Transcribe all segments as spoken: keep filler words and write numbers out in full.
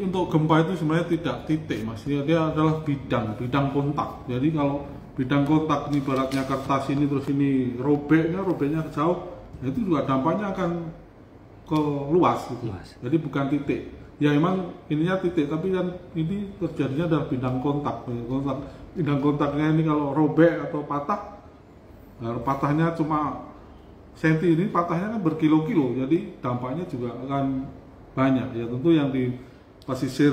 untuk gempa itu sebenarnya tidak titik mas, dia, dia adalah bidang, bidang kontak. Jadi kalau bidang kontak ini ibaratnya kertas ini terus ini robeknya, robeknya ke jauh, nah itu juga dampaknya akan ke luas gitu. Luas. Jadi bukan titik. Ya emang ininya titik, tapi kan ini terjadinya adalah bidang kontak. kontak. Bidang kontaknya ini kalau robek atau patah, nah, patahnya cuma senti, ini patahnya kan berkilo-kilo, jadi dampaknya juga akan banyak. Ya tentu yang di pesisir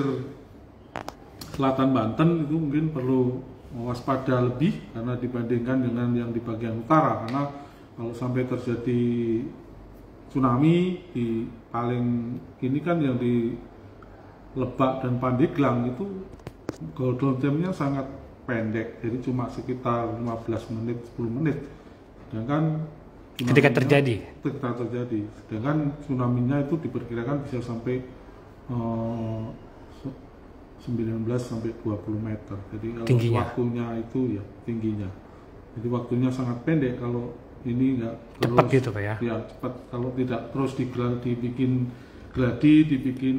selatan Banten itu mungkin perlu waspada lebih karena dibandingkan dengan yang di bagian utara, karena kalau sampai terjadi tsunami di paling ini kan yang di Lebak dan Pandeglang itu golden time-nya sangat pendek, jadi cuma sekitar lima belas menit, sepuluh menit. Sedangkan ketika terjadi ketika terjadi sedangkan tsunami-nya itu diperkirakan bisa sampai uh, sembilan belas sampai dua puluh meter. Jadi kalau tingginya. Waktunya itu ya tingginya. Jadi waktunya sangat pendek kalau ini enggak terus cepat gitu Pak ya. Ya, cepat. Kalau tidak terus dibikin gladi, dibikin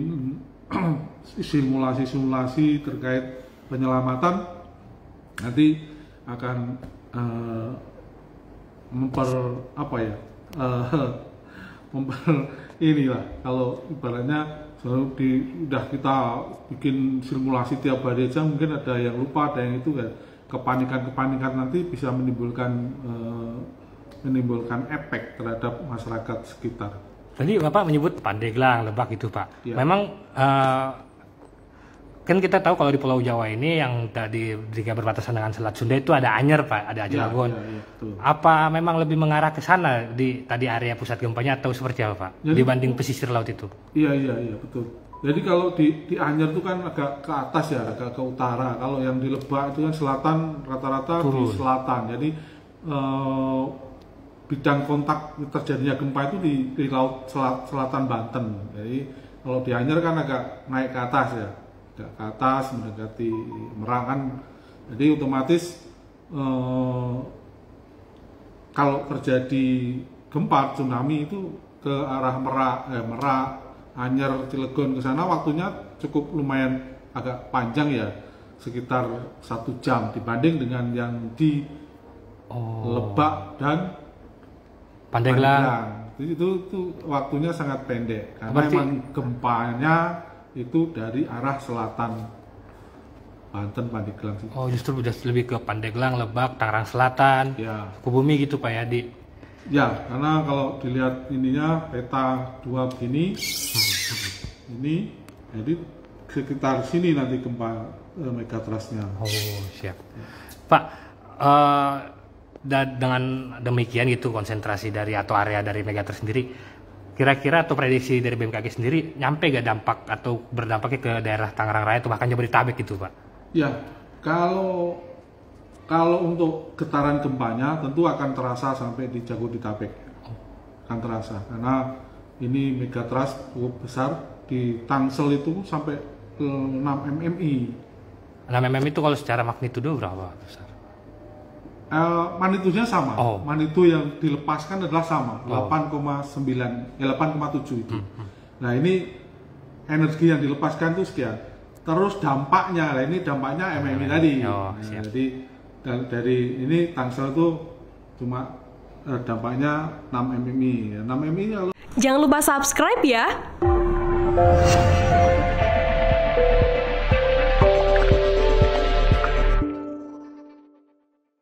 simulasi-simulasi terkait penyelamatan, nanti akan uh, memper apa ya uh, memper inilah kalau ibaratnya selalu di udah kita bikin simulasi tiap hari aja mungkin ada yang lupa, ada yang itu kan kepanikan-kepanikan nanti bisa menimbulkan uh, menimbulkan efek terhadap masyarakat sekitar. Tadi Bapak menyebut Pandeglang, Lebak itu Pak. Ya. Memang uh, kan kita tahu kalau di Pulau Jawa ini yang tadi jika berbatasan dengan Selat Sunda itu ada Anyer Pak, ada Ajelagon. Ya, ya, ya, apa memang lebih mengarah ke sana di tadi area pusat gempanya atau seperti apa Pak? Jadi, dibanding pesisir laut itu? Iya iya iya betul. Jadi kalau di di Anyer itu kan agak ke atas ya, agak ke utara. Kalau yang di Lebak itu kan selatan, rata-rata di selatan. Jadi eh, bidang kontak terjadinya gempa itu di, di laut selat, selatan Banten. Jadi kalau di Anyer kan agak naik ke atas ya. Ke atas mendekati Merak kan, jadi otomatis eh, kalau terjadi gempa tsunami itu ke arah Merak, eh, Merak, Anyer, Cilegon ke sana waktunya cukup lumayan agak panjang ya, sekitar satu jam dibanding dengan yang di oh. Lebak dan Pandeglang. Jadi itu, itu waktunya sangat pendek karena Berarti... memang gempanya itu dari arah selatan Banten, Pandeglang. Oh justru udah lebih ke Pandeglang, Lebak, Tangerang Selatan, ya. Sukabumi gitu Pak ya di. Ya karena kalau dilihat ininya peta dua begini, ini jadi sekitar sini nanti gempa eh, megatrustnya. Oh siap, Pak. Uh, dengan demikian gitu konsentrasi dari atau area dari megatrust sendiri. Kira-kira atau prediksi dari B M K G sendiri nyampe gak dampak atau berdampaknya ke daerah Tangerang Raya atau bahkan Jabodetabek gitu Pak? Ya, kalau kalau untuk getaran gempanya tentu akan terasa sampai di Jabodetabek, akan terasa karena ini megatrust cukup besar di Tangsel itu sampai enam milimeter. enam milimeter itu kalau secara magnitudo berapa besar? Uh, magnitudenya sama, oh. Magnitudo yang dilepaskan adalah sama, oh. delapan koma sembilan, ya delapan koma tujuh itu. Hmm, hmm. Nah ini energi yang dilepaskan itu sekian. Terus dampaknya, nah ini dampaknya M M I tadi. Oh, nah, jadi dari, dari ini Tangsel itu cuma uh, dampaknya enam milimeter. enam milimeter. Jangan lupa subscribe ya.